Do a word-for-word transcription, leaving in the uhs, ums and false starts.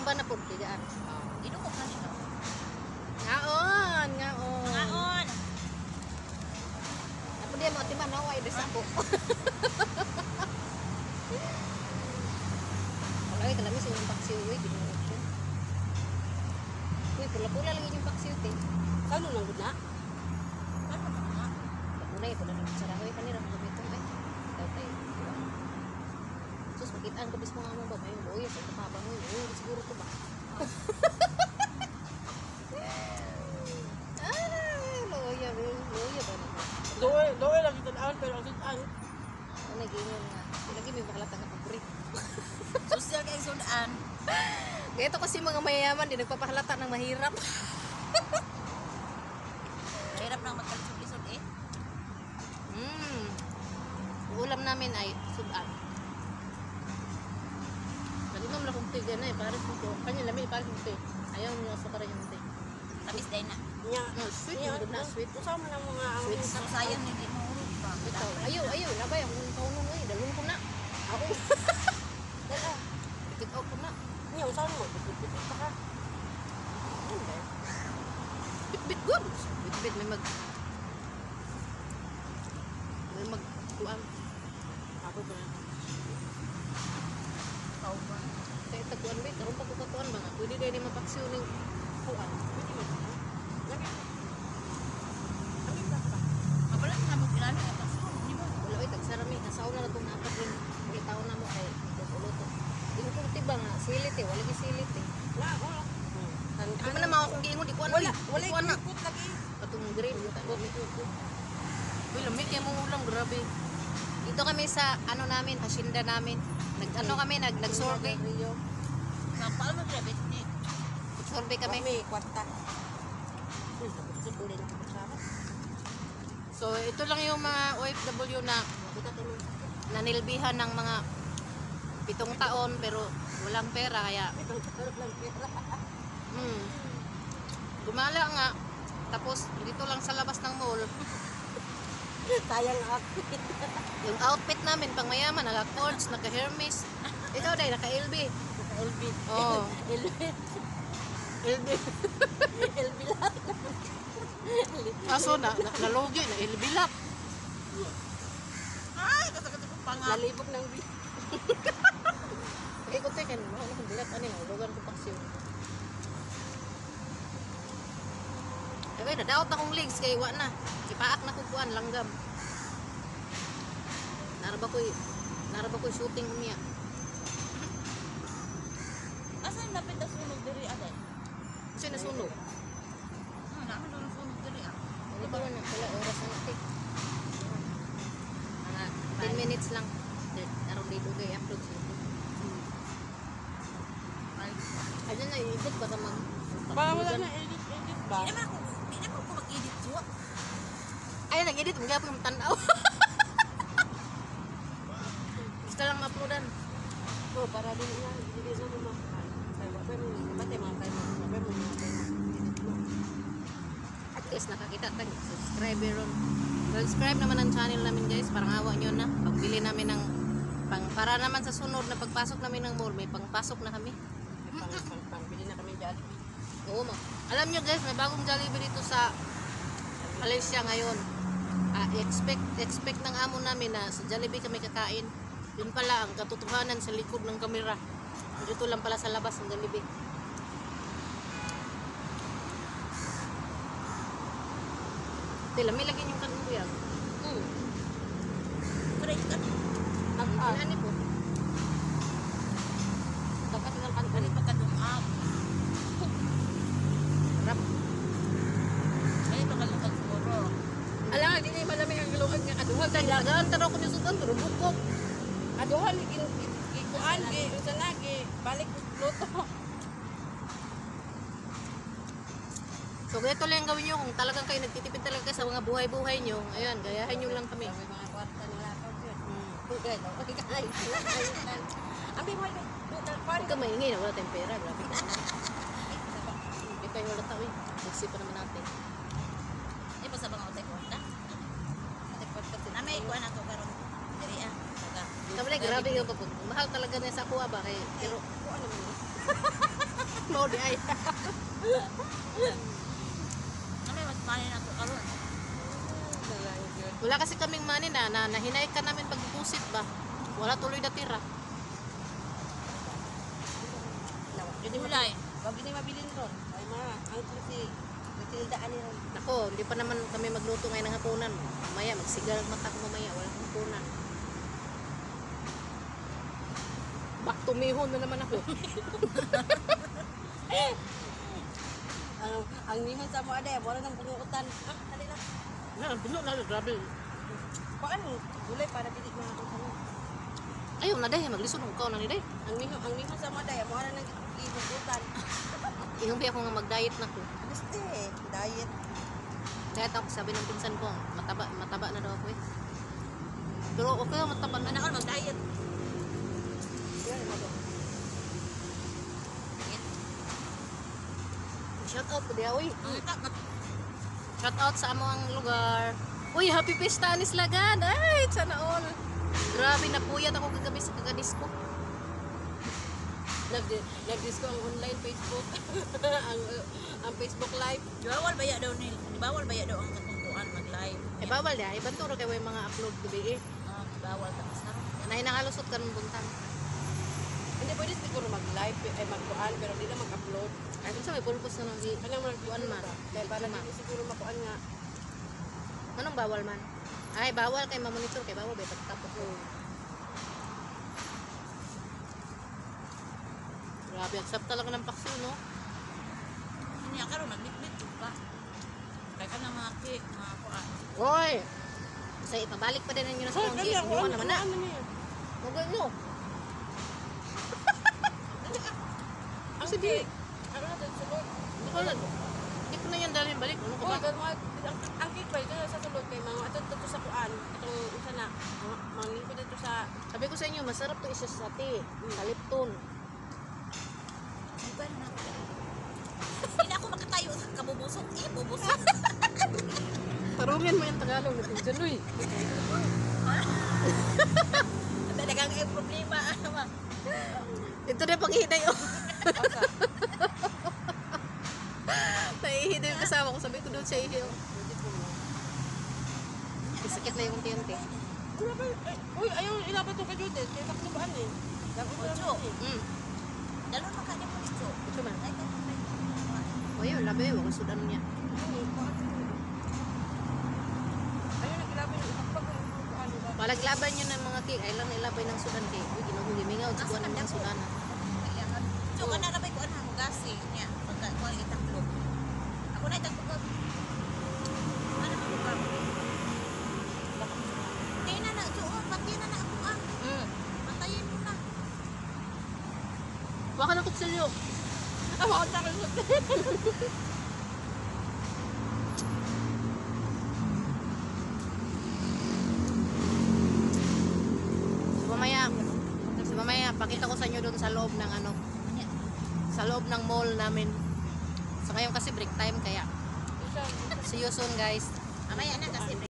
ba na po tigaan? Inukok na siya. Ngaon, ngaon. Ngaon. Ako dia mo timan no ay desa ko. Wala ka lang sa yung paksiw eh, di mo option. Uy, pula-pula lagi yung paksiw te. Kano nang guna? Ano ba nga? Pula ito na lang sa rahoy kanira mga bitong eh. Daw tayo. Sus, makitaan ko bis mga mo ba? Mayroon boy, sa kapabang mo. Uy, siguro ko ba? Ay, loya, loya ba naman? Doe, doe lagi tan-an pero ang tan. Ano nag-ingon nga? Lagi may makalata nga paborito. Social kay sudan. Ganito kasi mga mayayaman, di nagpapahalata ng mahirap. Hirap nang magkalsud-lisod eh. Hmm. Ulam namin ay sudan. Nag-inom lang kong tiga na eh, pares mo ko. Kanya lamig, pares mo tiga. Ayaw mo yung sukara yung tiga. Tamis day na. Nya, No, sweet, nya, hindi na sweet. Usama na mga ang Sweet. So sayang hindi mo urog pa. Ikaw, ayaw, ayaw, labay, ang kaunong eh, dalun ko na. Ako. Dala, pitik out ko na. nya usama mo, bit-bit pa ka. Bit-bit good. Bit-bit, may mag... May mag... Kuang. Ako ba? Ikaw ba? Kaya taguan ba, karoon pa ko katuan ba nga. Pwede dahil di mapaksiw ng kuang. Pwede mo. Lagi. Lagi pa ka. Mabalat na mo kilala ka pa. Di ba? Wala ay tagsarami, nasaw na na itong apat rin. Bitaw na mo kay luto-luto. Hindi ko tiba nga, silit eh, wala yung silit eh. Na, wala. Di man na mga kung giingon, di ko ano Wala, eh. wala Di ko ano. ikot lagi. Patong green. Uy, lamig kayo mong ulam, grabe. Dito kami sa ano namin, hacienda namin. Nag ano kami, nag nag-survey. Napal mo grabit ni. Survey kami. Kami, kwarta. Sibulin ako sa akin. So, ito lang yung mga O F W na Kita tayo. nanilbihan ng mga pitong taon pero walang pera kaya Itong tarap lang pera. hmm, gumala nga tapos dito lang sa labas ng mall Sayang ako. yung outfit namin pang mayaman naka Cords, naka Hermes ikaw dahil naka L B L B. oh L B. L B L B lang. aso na nalogi na L B lap Ay, kata-kata ko pa nga. Nalibog ng B. okay ko tekan mo ano kung dilat ano yung lugar ko paksiw okay nadaot akong legs kay wa na ipaak na kukuan langgam naraba ko'y naraba ko'y shooting niya Asan lapit ang sunog diri aday? kasi nasunog Ah, naman doon ang sunog diri ah. hindi pa na pala oras na natin mga ten minutes lang aron dito kay upload sa YouTube Ay, ano na i-edit ba ka mag Ba, wala na edit, edit ba? di naman ako, di naman ako mag-edit suwa. ay nag-edit mga pa yung tanaw gusto lang ma-uploadan Oh, para din nga, hindi sa mga tayo ba pero bate mga tayo mga pero mga tayo edit mo. at least nakakita tag subscriber ron subscribe naman ang channel namin guys parang awa nyo na pagbili namin ng pang para naman sa sunod na pagpasok namin ng mall may pangpasok na kami Pang pang pang bili na kami Jollibee. oo ma alam nyo guys may bagong Jollibee dito sa Malaysia ngayon ah, expect expect ng amo namin na sa Jollibee kami kakain yun pala ang katotohanan sa likod ng kamera dito lang pala sa labas ng Jollibee tila may lagyan yung kanong buyag Hmm. Correct ka. Ang ang ah, ani po dapat ng kan Kani pagkadungab. rap Kani pagkalungag siguro. ala di na malamig ang gilungan nga aduhan dagan taro ko ni sudan taro bukok aduhan gi gikuan gi unsa na gi balik luto. so ganito lang gawin nyo kung talagang kayo nagtitipid talaga sa mga buhay-buhay nyo ayan gayahin nyo lang kami May mga kwarta nila to yun. hmm. Okay, okay, guys. Abi mo ni. Huwag ka maingay na wala tayong pera grabe ka naman hindi tayo wala tao eh magsip pa naman natin Di pa sa mga utay kwarta. Ate kwarta Na may kuan ato karon diri ah. Taga. kami na grabe yung pagod mahal talaga na sa kuha ba kay pero ko ano mo. upload ay. Ano mas manin ako karon? Dalayo yun. Wala kasi kaming money na, na nahinay ka namin pagbubusit ba. Wala tuloy na tira. Nawa. Hindi mo Gulay. Wag hindi mabilin ron. Ay ma, ang kasi nagtindaan niya. Nako, hindi pa naman kami magluto ngayon ng hapunan. Mamaya, magsigal ang mata ko mamaya. Walang hapunan. Back to mihon na naman ako. Ano, ang nimon sa mo ade, wala nang bungutan. Ah, dali na. Na, binuot na, grabe. Paano? Gulay para dili mga ano. Ayaw na day, maglisod ng ikaw na ni day. Ang nimon, ang nimon sa mo ade, mo na nang ibubutan. Ihumbi ako nga mag-diet na ko. Gusto eh, diet. Kaya ako sabi ng pinsan ko, mataba, mataba na daw ako eh. Pero okay lang, mataba na. Anak ko mag-diet. Yan mo do. Shout out po diya, uy. Ang ita Shout out sa among lugar. Uy, happy pista anis Lagan. Ay, sana all. Grabe, napuyat ako kagabi sa kagadisko. Nag nag-disco ang online Facebook. ang ang Facebook live. bawal ba ya daw ni bawal ba ya daw ang katungkuan mag-live. Eh, bawal ya. Ibanturo kayo yung mga upload gabi eh. Ah, bawal ka sa. Nahin nakalusot ka ng buntang. Hindi pwede siguro mag-live ay magkuan pero di na mag-upload. Ay, kung sa may pulpos na nang gi... Kanya mo Kuan man. Kaya para Lima. di siguro makuan nga. Anong bawal man? Ay, bawal kay mamonitor. Kay bawal, betot tapos. Grabe, ang sarap talaga ng paksiw, no? Hindi ka ron magbitbit ka. Kaya ka na mga cake, mga kuan. Hoy! Kasi ipabalik pa din ninyo na sa kong gate. Inuwan naman na. Ano niya? Magay nyo. Ang di. Ano na dun sulod? Hindi ko na. Hindi ko na yan dalhin balik. Ano ka Oh, ba? pero mga ang, ang cake ba ito sa sulod kay mga ato dito sa kuan. Itong isa na. Mangin ko dito sa Sabi ko sa inyo, masarap to isa sa ate. Sa Lipton. Di ba na ako? Hindi na ako makatayo sa kabubusok. Eh, bubusok. Tarungin mo yung Tagalog natin dyan, Luy. Talagang eh, problema. Ano ba? Ito na panghihinay, oh. asa. Naihihinay yung kasama ko. Sabi ko doon siya ihiw. Sakit na yung unti-unti. Ano ba? Ay, uy, ayaw ilabot to kay Judith. Kaya takbo ba eh? Dapat ko Ocho. eh. Mm. Dalon man ka niya po ito. Ito man. Ay, ka O yun, labi. Huwag ang sudan niya. Ayun, nagilabot yung itakpag ko yung kuan. Palaglaban nyo ng mga cake. Ay lang ilabay ng sudan cake. Uy, ginuhuli. Mingaw. Siguro ng mga sudan. So, ka na labay ko ang hangugasi niya. Pagka ko ang itaklo. Ako na itaklo. Ano ba ko ba? Hindi na na. So, pati na na ako ah. Mm. Patayin mo na. Huwag ka ng kutsilyo. Ah, bakit sa akin sa So, mamaya, so, mamaya, pakita ko sa inyo doon sa loob ng ano, sa loob ng mall namin. So, ngayon kasi break time, kaya Isa. see you soon, guys. Mamaya na kasi